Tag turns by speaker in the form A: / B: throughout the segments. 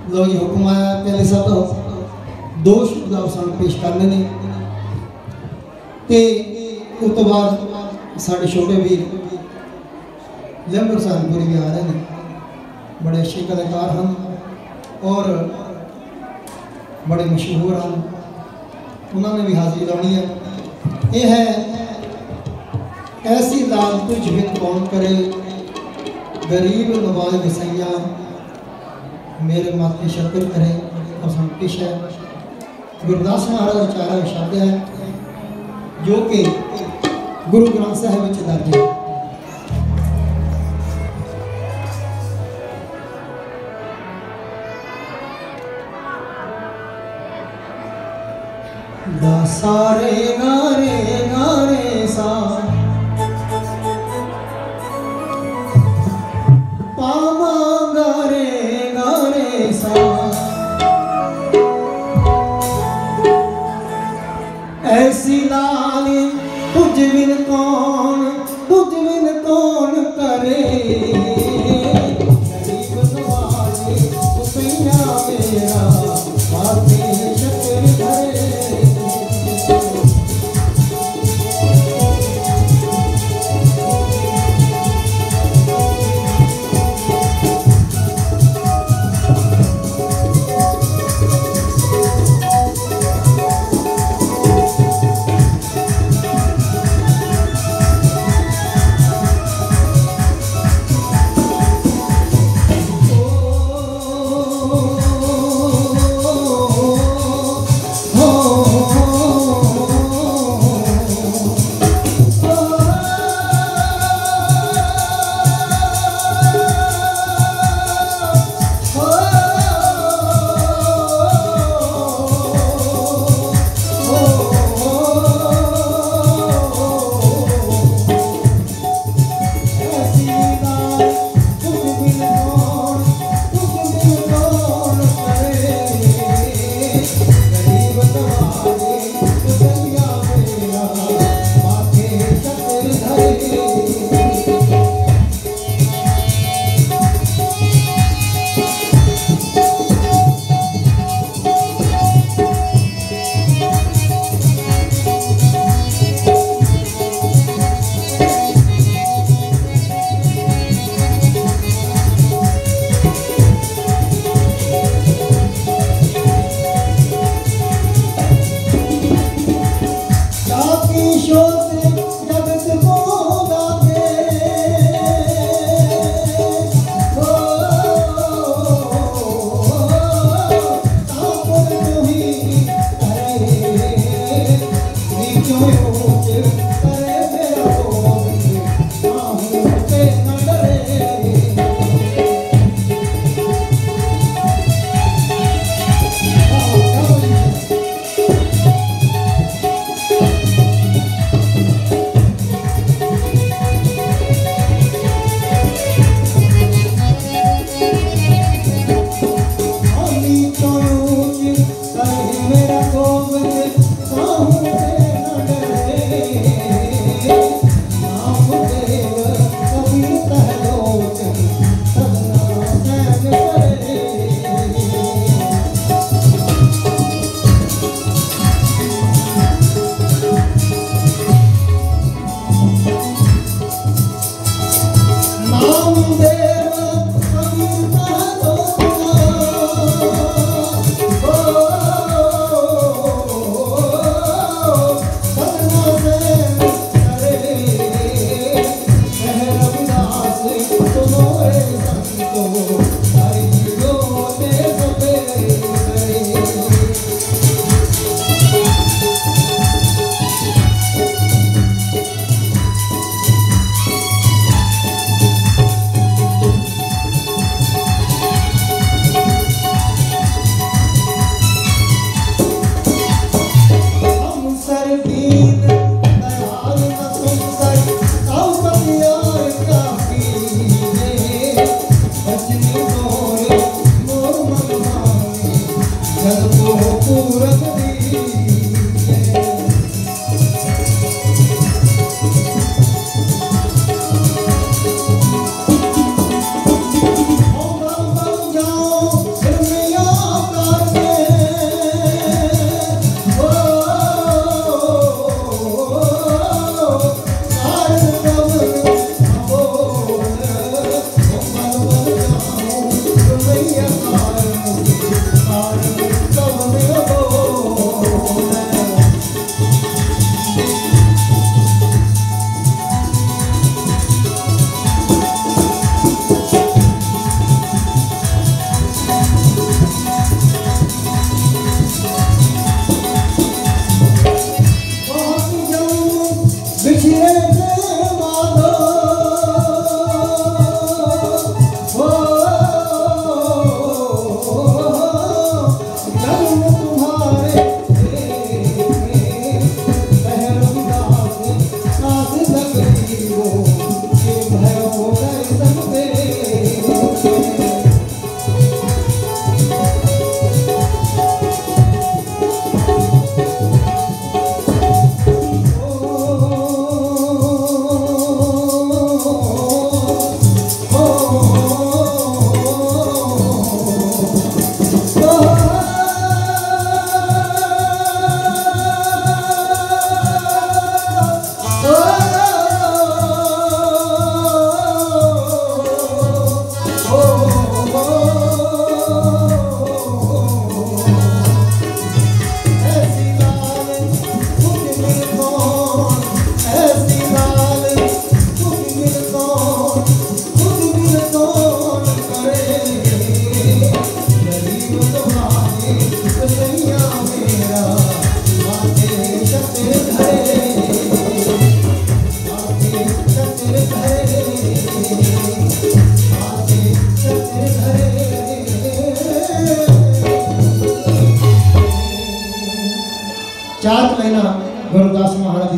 A: लो जी हुक्म आया पहले सब तो दो शुदा सन पेश करने ने उस तो बाद साढ़े छोटे वीर जंबर सानपुरी भी आ रहे हैं, बड़े अच्छे कलाकार हैं और बड़े मशहूर हैं, उन्होंने भी हाजिरी लानी है। ये है ऐसी लाल तुझ बिन कौन करे, गरीब नवाज वसैया मेरे माथे शक्र करे। और पेश है गुरदास महाराज चारा शब्द है जो कि गुरु ग्रंथ साहिब विच दर्ज है। सारे गारे गारे सा पामा गारे गारे सा, ऐसी लाल तुझ बिन कौन करे, गरीब नवाज हुसैया मेरा माथे शक्र करे।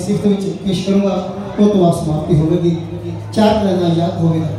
A: सिफ्त में पेश करूँगा वो तो आप समाप्ति होगी। 4 लाइनें याद होगा।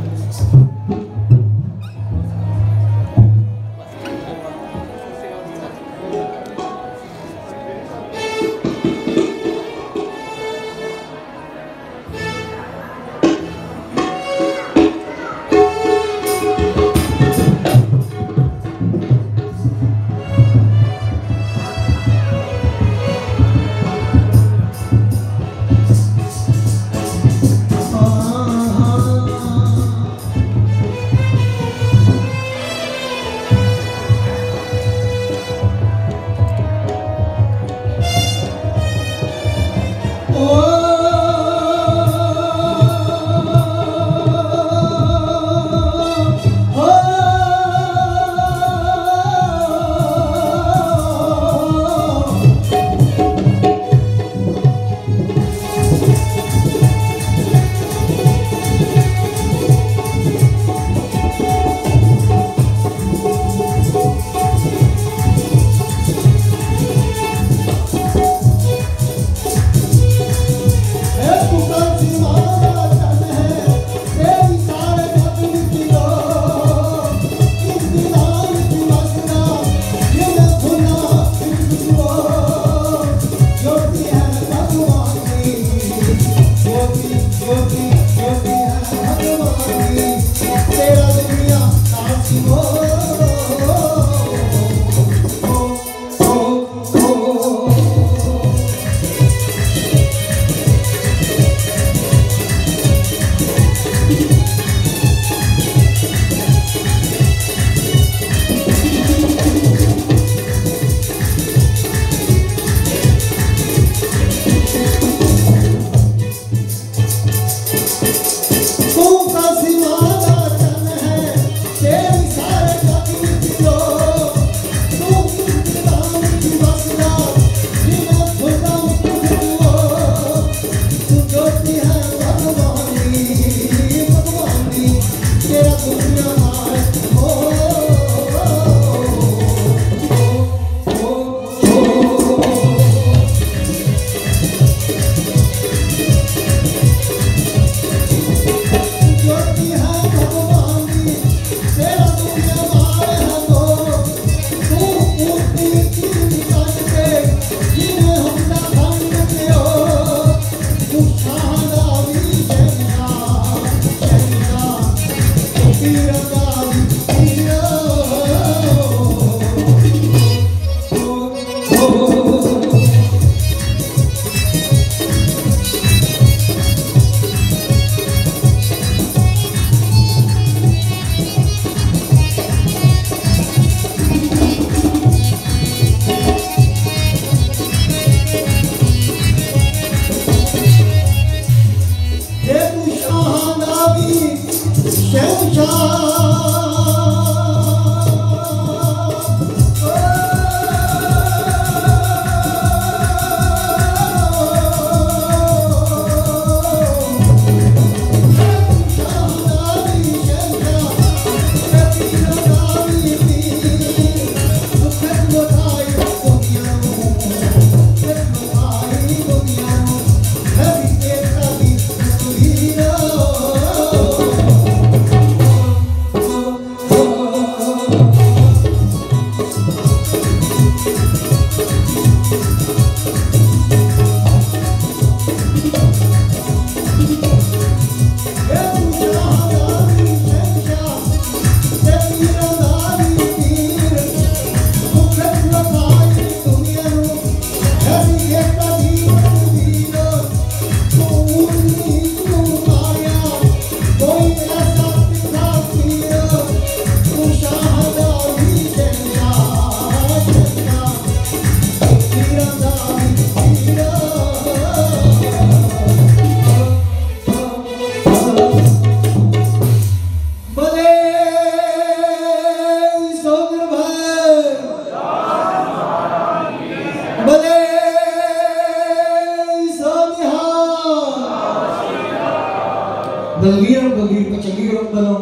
A: बलवीर और बलवीर को चंगी ग्रुप बनो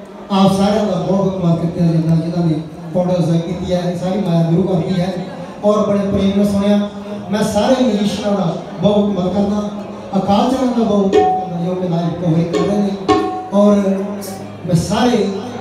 A: आप सारे का बहुत धन्यवाद करते हैं जिन्होंने फोटो की है सारी माया गुरु करती है और बड़े प्रेम में सुनिया मैं सारे म्यूजिशियनों का बहुत मत करना, अकाल चरण का बहुत जो कि लाइव कवरी कर रहे हैं, और मैं सारे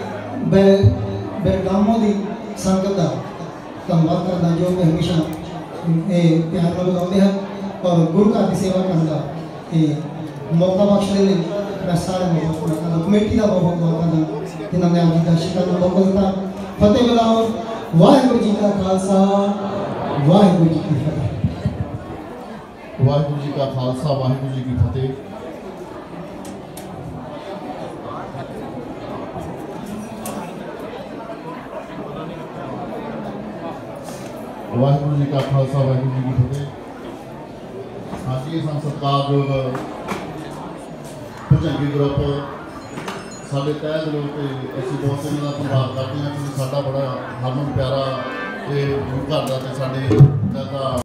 A: बेगामों की संगत का धन्यवाद करना जो कि हमेशा प्यार में लगाते हैं और गुरु घर की सेवा करने का मौका बख्शने लिए मैं सारे मौका कमेटी का बहुत मौका दा जिन्होंने आज दर्शकों को मौका दिता। फतेह बुलाओ। वाहिगुरू जी का खालसा, वाहिगुरू जी की फतेह।
B: वाहिगुरू जी का खालसा, वाहिगुरू जी की फतेह। वाहिगुरू जी का खालसा, वाहिगुरू जी की फतेह। हाँ जी, सत्कारयोग भुजंगी ग्रुप साढ़े तय दिलों से असी बहुत इन्हों का धन्यवाद करते हैं कि साड़ा बड़ा हरमन प्यारा ये घर का साढ़े